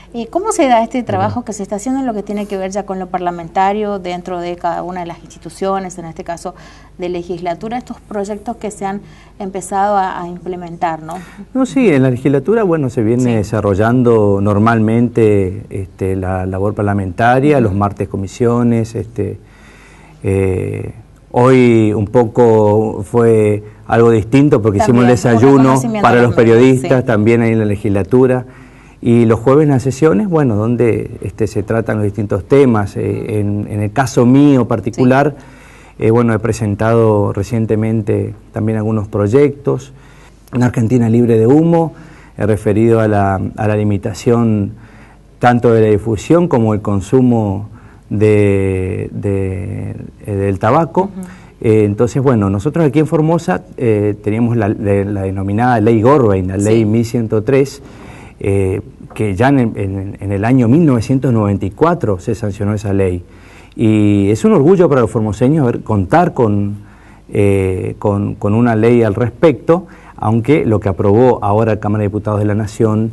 ¿Cómo se da este trabajo que se está haciendo en lo que tiene que ver ya con lo parlamentario dentro de cada una de las instituciones, en este caso de legislatura, estos proyectos que se han empezado a implementar, ¿no? No, sí, en la legislatura, bueno, se viene desarrollando normalmente la labor parlamentaria, los martes comisiones, hoy un poco fue algo distinto porque también hicimos el desayuno para los periodistas, también ahí en la legislatura. Y los jueves en las sesiones, bueno, donde se tratan los distintos temas. En el caso mío particular, bueno, he presentado recientemente también algunos proyectos. Una Argentina libre de humo, he referido a la limitación tanto de la difusión como el consumo del tabaco. Entonces, bueno, nosotros aquí en Formosa teníamos la denominada Ley Gorbein, la Ley 1103, que ya en el año 1994 se sancionó esa ley. Y es un orgullo para los formoseños contar con una ley al respecto, aunque lo que aprobó ahora la Cámara de Diputados de la Nación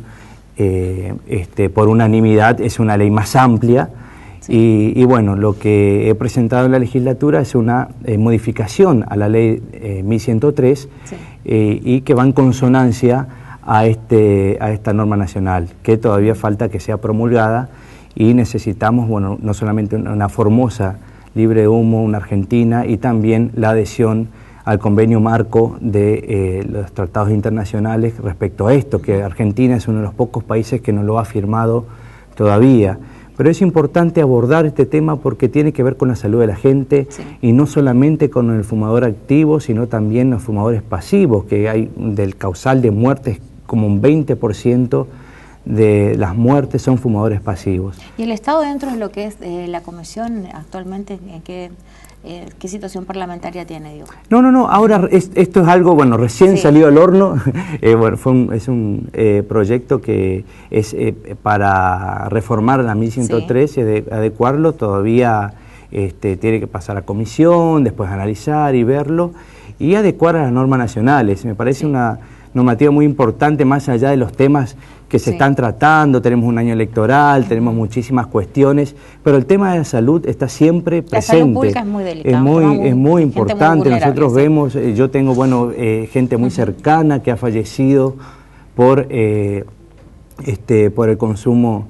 por unanimidad es una ley más amplia. Y bueno, lo que he presentado en la legislatura es una modificación a la ley 1103 y que va en consonancia a esta norma nacional, que todavía falta que sea promulgada, y necesitamos, bueno, no solamente una Formosa libre de humo, una Argentina, y también la adhesión al convenio marco de los tratados internacionales respecto a esto, que Argentina es uno de los pocos países que no lo ha firmado todavía. Pero es importante abordar este tema porque tiene que ver con la salud de la gente, y no solamente con el fumador activo, sino también los fumadores pasivos, que hay del causal de muertes como un 20% de las muertes son fumadores pasivos. ¿Y el Estado dentro de lo que es la comisión actualmente, qué situación parlamentaria tiene, digo? No, ahora esto es algo, bueno, recién salió al horno. Bueno, es un proyecto que es para reformar la 1103 y adecuarlo. Todavía tiene que pasar a comisión, después analizar y verlo y adecuar a las normas nacionales. Me parece una normativa muy importante, más allá de los temas que se están tratando. Tenemos un año electoral, tenemos muchísimas cuestiones, pero el tema de la salud está siempre presente. La salud pública es muy delicada. Es muy importante. Nosotros vemos, yo tengo, bueno, gente muy cercana que ha fallecido por el consumo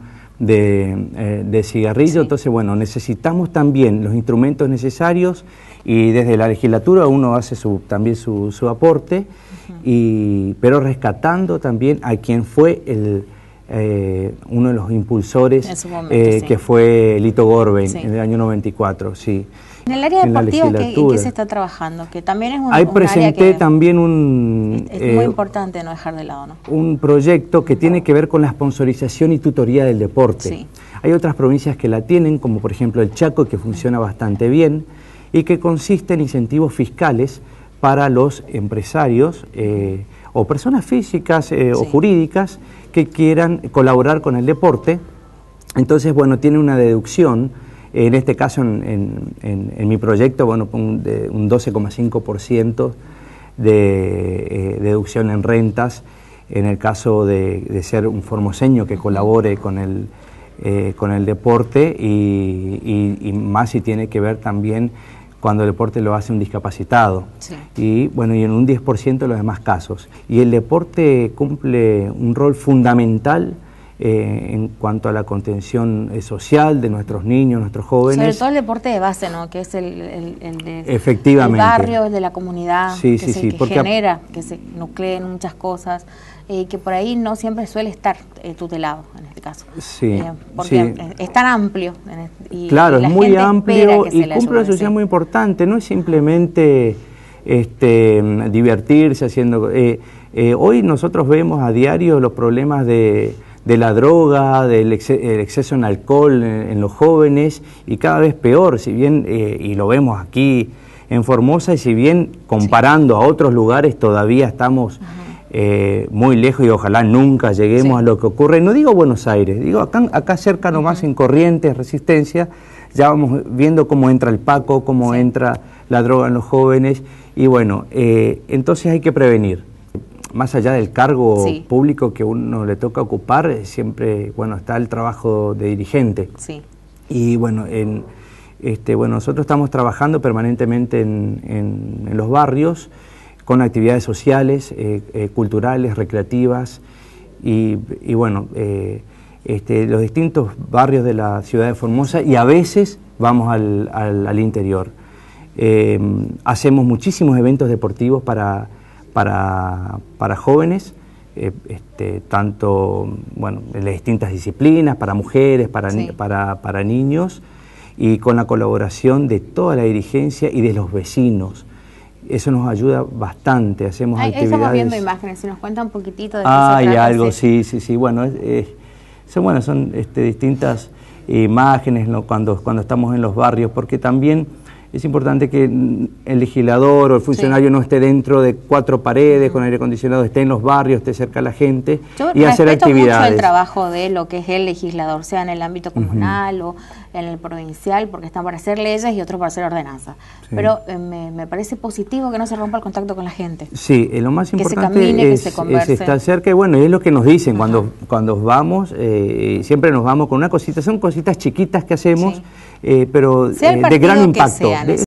de cigarrillo. Entonces, bueno, necesitamos también los instrumentos necesarios, y desde la legislatura uno hace también su aporte, pero rescatando también a quien fue uno de los impulsores, que fue Lito Gorbein, en el año 94, En el área deportiva, ¿qué se está trabajando? Que también es ahí presenté también es muy importante no dejar de lado, ¿no? Un proyecto que tiene que ver con la sponsorización y tutoría del deporte. Hay otras provincias que la tienen, como por ejemplo el Chaco, que funciona bastante bien, y que consiste en incentivos fiscales para los empresarios o personas físicas o jurídicas que quieran colaborar con el deporte. Entonces, bueno, tiene una deducción, en este caso en mi proyecto, bueno, un 12,5% de deducción en rentas, en el caso de ser un formoseño que colabore con el deporte, y más si tiene que ver también cuando el deporte lo hace un discapacitado. Y bueno, y en un 10% de los demás casos. Y el deporte cumple un rol fundamental en cuanto a la contención social de nuestros niños, nuestros jóvenes. Sobre todo el deporte de base, ¿no? Que es el de Efectivamente. El barrio, el de la comunidad, que genera, que se nucleen muchas cosas, que por ahí no siempre suele estar tutelado, en este caso. Porque es tan amplio. Claro, es muy amplio y cumple una función muy importante. No es simplemente divertirse haciendo... hoy nosotros vemos a diario los problemas de la droga, el exceso en alcohol en los jóvenes, y cada vez peor, si bien, y lo vemos aquí en Formosa, y si bien comparando a otros lugares todavía estamos muy lejos, y ojalá nunca lleguemos a lo que ocurre, no digo Buenos Aires, digo acá cerca nomás en Corrientes, Resistencia, ya vamos viendo cómo entra el paco, cómo entra la droga en los jóvenes, y bueno, entonces hay que prevenir. más allá del cargo público que uno le toca ocupar, siempre, bueno, está el trabajo de dirigente. Sí. Y bueno, bueno, nosotros estamos trabajando permanentemente en los barrios con actividades sociales, culturales, recreativas y bueno, los distintos barrios de la ciudad de Formosa, y a veces vamos al interior. Hacemos muchísimos eventos deportivos para jóvenes, tanto, bueno, en las distintas disciplinas, para mujeres, para niños, y con la colaboración de toda la dirigencia y de los vecinos. Eso nos ayuda bastante, hacemos actividades. Estamos viendo imágenes, si nos cuenta un poquitito de qué se trata. Hay algo, sí, bueno, son distintas imágenes, ¿no? cuando estamos en los barrios, porque también es importante que el legislador o el funcionario no esté dentro de 4 paredes con aire acondicionado, esté en los barrios, esté cerca de la gente y hacer actividades. Mucho el trabajo de lo que es el legislador, sea en el ámbito comunal o en el provincial, porque están para hacer leyes y otros para hacer ordenanzas. Sí. Pero me parece positivo que no se rompa el contacto con la gente. Sí, lo más importante es estar cerca, y bueno, es lo que nos dicen cuando vamos, siempre nos vamos con una cosita, son cositas chiquitas que hacemos, pero de gran impacto.